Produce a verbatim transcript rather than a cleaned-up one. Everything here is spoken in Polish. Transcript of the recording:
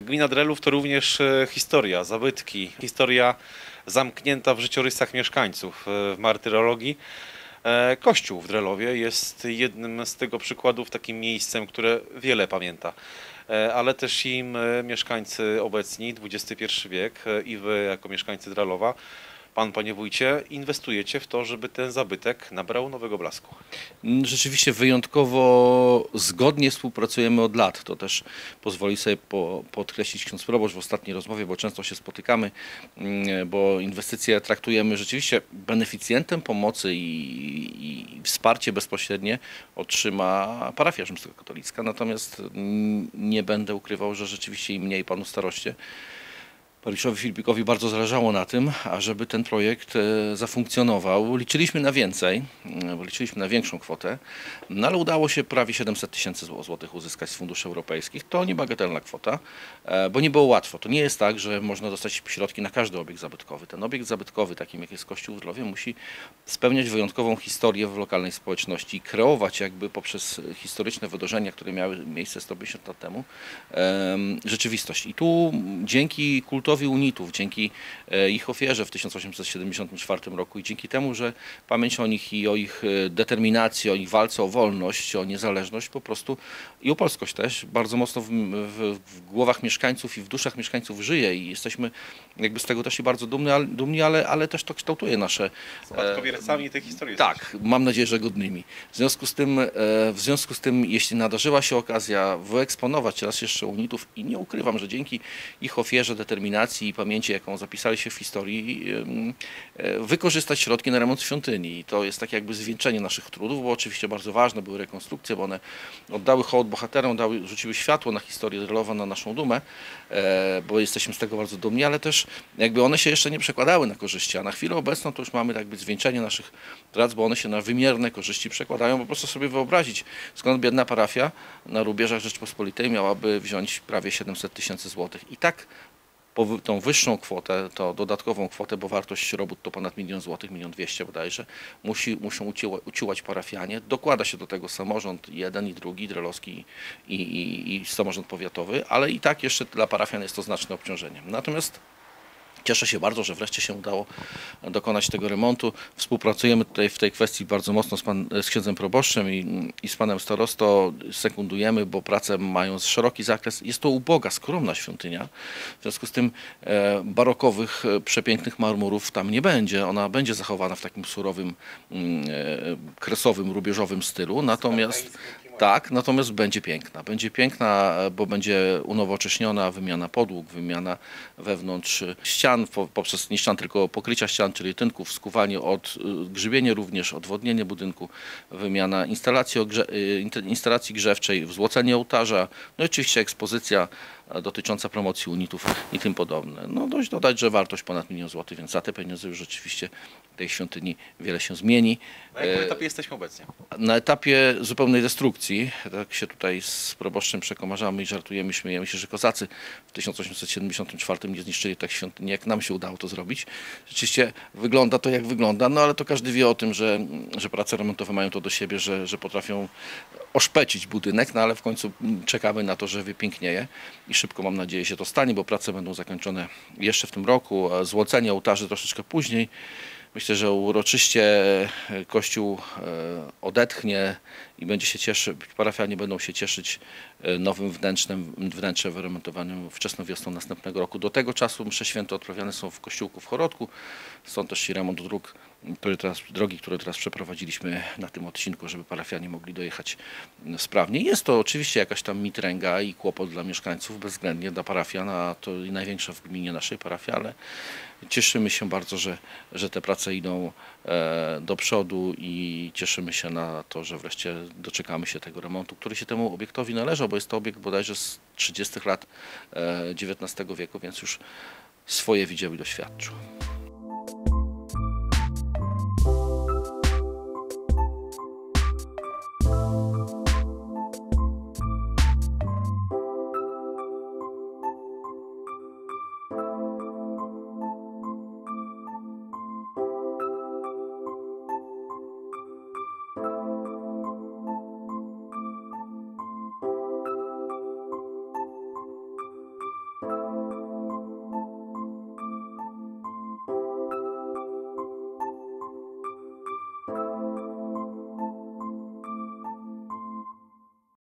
Gmina Drelów to również historia, zabytki, historia zamknięta w życiorysach mieszkańców. W martyrologii Kościół w Drelowie jest jednym z tego przykładów, takim miejscem, które wiele pamięta. Ale też i my, mieszkańcy obecni, dwudziesty pierwszy wiek, i wy jako mieszkańcy Drelowa, pan, panie wójcie, inwestujecie w to, żeby ten zabytek nabrał nowego blasku. Rzeczywiście wyjątkowo zgodnie współpracujemy od lat. To też pozwoli sobie po, podkreślić ksiądz proboszcz w ostatniej rozmowie, bo często się spotykamy, bo inwestycje traktujemy rzeczywiście beneficjentem pomocy i, i wsparcie bezpośrednie otrzyma parafia rzymskokatolicka. Natomiast nie będę ukrywał, że rzeczywiście i mnie, i panu staroście, Pawiszowi Filipikowi bardzo zależało na tym, ażeby ten projekt zafunkcjonował. Liczyliśmy na więcej, bo liczyliśmy na większą kwotę, no ale udało się prawie siedemset tysięcy złotych uzyskać z funduszy europejskich. To niebagatelna kwota, bo nie było łatwo. To nie jest tak, że można dostać środki na każdy obiekt zabytkowy. Ten obiekt zabytkowy, takim jak jest Kościół w Drelowie, musi spełniać wyjątkową historię w lokalnej społeczności i kreować jakby poprzez historyczne wydarzenia, które miały miejsce sto pięćdziesiąt lat temu, rzeczywistość. I tu dzięki kultowi unitów, dzięki ich ofierze w tysiąc osiemset siedemdziesiątym czwartym roku i dzięki temu, że pamięć o nich i o ich determinacji, o ich walce o wolność, o niezależność po prostu i o polskość też bardzo mocno w, w, w głowach mieszkańców i w duszach mieszkańców żyje i jesteśmy jakby z tego też i bardzo dumni, ale, dumni, ale, ale też to kształtuje nasze... Spadkobiercami tej historii. Tak, mam nadzieję, że godnymi. W związku z tym, w związku z tym, jeśli nadarzyła się okazja wyeksponować raz jeszcze unitów i nie ukrywam, że dzięki ich ofierze, determinacji i pamięci, jaką zapisali się w historii, wykorzystać środki na remont świątyni. I to jest tak jakby zwieńczenie naszych trudów, bo oczywiście bardzo ważne były rekonstrukcje, bo one oddały hołd bohaterom, dały, rzuciły światło na historię Drelowa, na naszą dumę, bo jesteśmy z tego bardzo dumni, ale też jakby one się jeszcze nie przekładały na korzyści, a na chwilę obecną to już mamy jakby zwieńczenie naszych prac, bo one się na wymierne korzyści przekładają. Po prostu sobie wyobrazić, skąd biedna parafia na rubieżach Rzeczpospolitej miałaby wziąć prawie siedemset tysięcy złotych. I tak po tą wyższą kwotę, to dodatkową kwotę, bo wartość robót to ponad milion złotych, milion dwieście bodajże, musi, muszą uciła, uciłać parafianie. Dokłada się do tego samorząd jeden i drugi, drelowski i, i, i samorząd powiatowy, ale i tak jeszcze dla parafian jest to znaczne obciążenie. Natomiast cieszę się bardzo, że wreszcie się udało dokonać tego remontu. Współpracujemy tutaj w tej kwestii bardzo mocno z, pan, z księdzem proboszczem i, i z panem starostą. Sekundujemy, bo prace mają szeroki zakres. Jest to uboga, skromna świątynia. W związku z tym e, barokowych, przepięknych marmurów tam nie będzie. Ona będzie zachowana w takim surowym, e, kresowym, rubieżowym stylu. Natomiast tak, natomiast będzie piękna. Będzie piękna, bo będzie unowocześniona wymiana podłóg, wymiana wewnątrz ścian, poprzez nie ścian, tylko pokrycia ścian, czyli tynków, skuwanie od grzybienie również, odwodnienie budynku, wymiana instalacji, instalacji grzewczej, wzłocenie ołtarza, no i oczywiście ekspozycja dotycząca promocji unitów i tym podobne. No dość dodać, że wartość ponad milion złotych, więc za te pieniądze już rzeczywiście tej świątyni wiele się zmieni. Na jakim etapie jesteśmy obecnie? Na etapie zupełnej destrukcji. Tak się tutaj z proboszczem przekomarzamy i żartujemy, śmiejemy się, że kozacy w tysiąc osiemset siedemdziesiątym czwartym nie zniszczyli tak świątyni, jak nam się udało to zrobić. Rzeczywiście wygląda to jak wygląda, no ale to każdy wie o tym, że, że prace remontowe mają to do siebie, że, że potrafią oszpecić budynek, no ale w końcu czekamy na to, że wypięknieje i szybko mam nadzieję się to stanie, bo prace będą zakończone jeszcze w tym roku, a złocenie ołtarzy troszeczkę później. Myślę, że uroczyście Kościół odetchnie i będzie się cieszyć, parafianie będą się cieszyć nowym wnętrzem, wnętrzem wyremontowanym wczesną wiosną następnego roku. Do tego czasu msze święte odprawiane są w kościółku w Chorodku. Stąd też i remont dróg, który teraz, drogi, które teraz przeprowadziliśmy na tym odcinku, żeby parafianie mogli dojechać sprawnie. Jest to oczywiście jakaś tam mitręga i kłopot dla mieszkańców, bezwzględnie dla parafian, a to największa w gminie naszej parafii, ale cieszymy się bardzo, że, że te prace idą e, do przodu i cieszymy się na to, że wreszcie doczekamy się tego remontu, który się temu obiektowi należał, bo jest to obiekt bodajże z trzydziestych lat e, dziewiętnastego wieku, więc już swoje widział i doświadczył.